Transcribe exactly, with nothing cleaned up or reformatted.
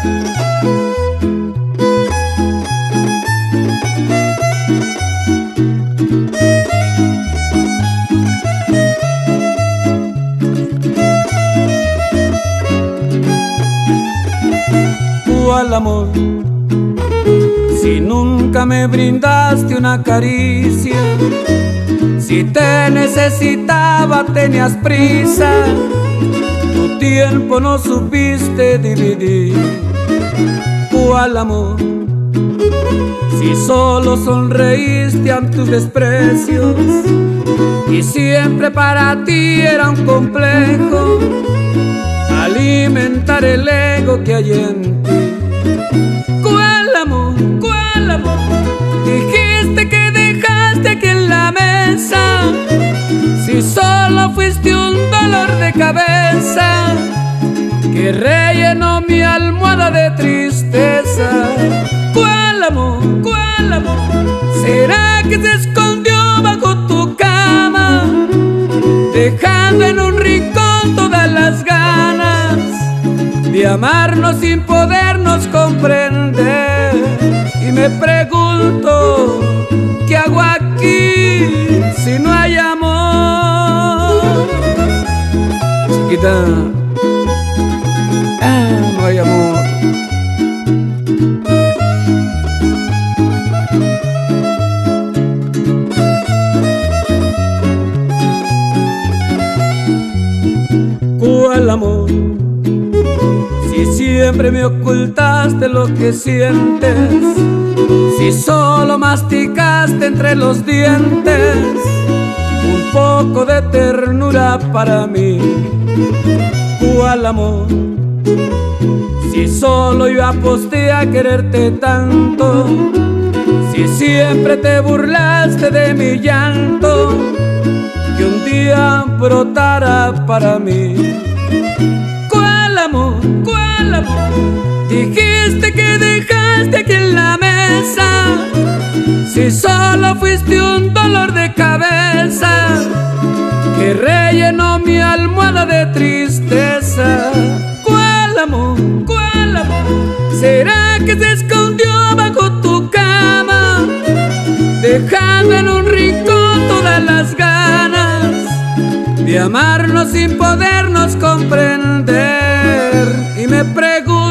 ¿Cuál amor? Si nunca me brindaste una caricia, si te necesitaba tenías prisa, tu tiempo no supiste dividir. ¿Cuál amor? Si solo sonreíste ante tus desprecios y siempre para ti era un complejo alimentar el ego que hay en ti. ¿Cuál amor? ¿Cuál amor? Dijiste que dejaste aquí en la mesa, si solo fuiste un dolor de cabeza que rellenó mi almohada de tristeza. ¿Cuál amor? ¿Cuál amor? ¿Será que se escondió bajo tu cama, dejando en un rincón todas las ganas de amarnos sin podernos comprender? Y me pregunto, ¿qué hago aquí si no hay amor? Chiquita, ah, no hay amor. ¿Cuál amor? Si siempre me ocultaste lo que sientes, si solo masticaste entre los dientes un poco de ternura para mí. ¿Cuál amor? Si solo yo aposté a quererte tanto, si siempre te burlaste de mi llanto, que un día brotara para mí. ¿Cuál amor? ¿Cuál amor? Dijiste que dejaste aquí en la mesa, si solo fuiste un dolor de cabeza que rellenó mi almohada de tristeza. ¿Cuál amor? ¿Cuál amor? ¿Será que se escondió bajo tu cama, dejando en un rincón todas las ganas de amarnos sin podernos comprender? Y me pregunto,